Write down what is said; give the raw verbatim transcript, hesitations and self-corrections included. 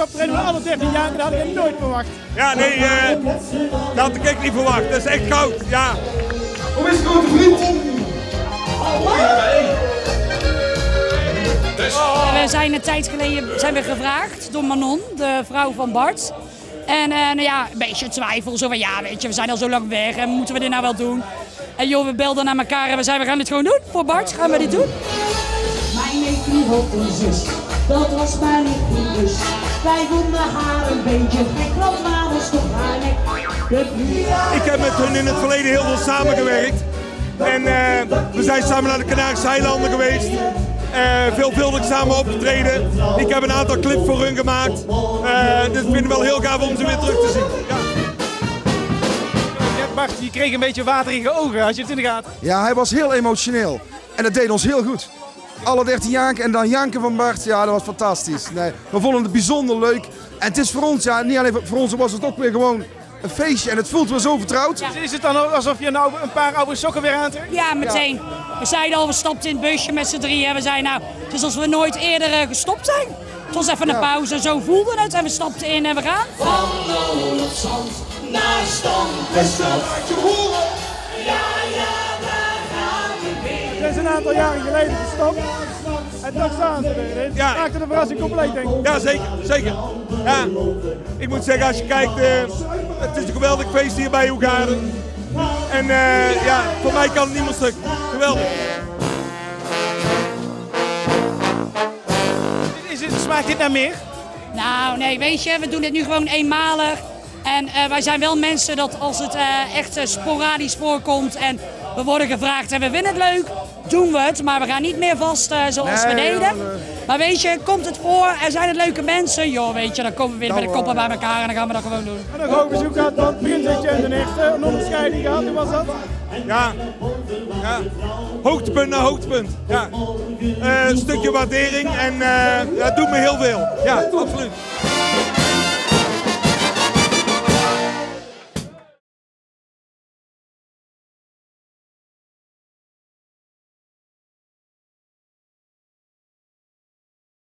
optreden van alle dertien jaar, dat had ik nooit verwacht. Ja, nee, uh, dat had ik echt niet verwacht. Dat is echt goud, ja. Hoe is het, grote vriend? We zijn een tijd geleden zijn we gevraagd door Manon, de vrouw van Bart. En uh, nou ja, een beetje twijfel, zo van ja, weet je, we zijn al zo lang weg en moeten we dit nou wel doen? En joh, we belden naar elkaar en we zeiden we gaan dit gewoon doen. Voor Bart gaan we dit doen. Mijn neef die had een zus, dat was maar niet dus. Wij vonden haar een beetje gek, want maar was toch haar nek. Ik heb met hun in het verleden heel veel samengewerkt. En uh, we zijn samen naar de Canarische eilanden geweest. Uh, veelvuldig samen opgetreden. Ik heb een aantal clips voor hun gemaakt. Uh, dus ik vind het wel heel gaaf om ze weer terug te zien. Ja. Bart, je kreeg een beetje waterige ogen, had je het in de gaten? Ja, hij was heel emotioneel. En dat deed ons heel goed. Alle dertien janken en dan janken van Bart, ja, dat was fantastisch. Nee, we vonden het bijzonder leuk. En het is voor ons, ja, niet alleen voor ons, was het ook weer gewoon een feestje. En het voelt weer zo vertrouwd. Ja. Is het dan alsof je nou een paar oude sokken weer aantrekt? Ja, meteen. Ja. We zeiden al, we stapten in het busje met z'n drieën. En we zeiden nou, het is alsof we nooit eerder uh, gestopt zijn. Het was even een ja. pauze, zo voelde het. En we stapten in en we gaan. Van Olop Zand naar Stamfeststad. Ja, ja, daar gaan we weer. Het is een aantal jaren geleden gestopt. En toch staan ze er. Het ja. maakte de verrassing compleet, denk ik. Ja, zeker. zeker. Ja. Ik moet zeggen, als je kijkt, uh, het is een geweldig feest hier bij Hoegaarden. En uh, ja, voor mij kan het niet meer stuk. Geweldig. Is het, smaakt dit naar meer? Nou, nee, weet je, we doen dit nu gewoon eenmalig. En uh, wij zijn wel mensen dat als het uh, echt uh, sporadisch voorkomt en we worden gevraagd en we vinden het leuk, doen we het. Maar we gaan niet meer vast uh, zoals nee, we deden. Ja, nee. Maar weet je, komt het voor, er zijn het leuke mensen, joh, weet je, dan komen we weer met de koppen bij elkaar en dan gaan we dat gewoon doen. En nog hoog bezoek gehad van Prinsetje en de Echte, een onderscheiding gehad, hoe was dat? Ja, ja. Hoogtepunt naar hoogtepunt. Ja. Uh, een stukje waardering en uh, dat doet me heel veel. Ja, absoluut.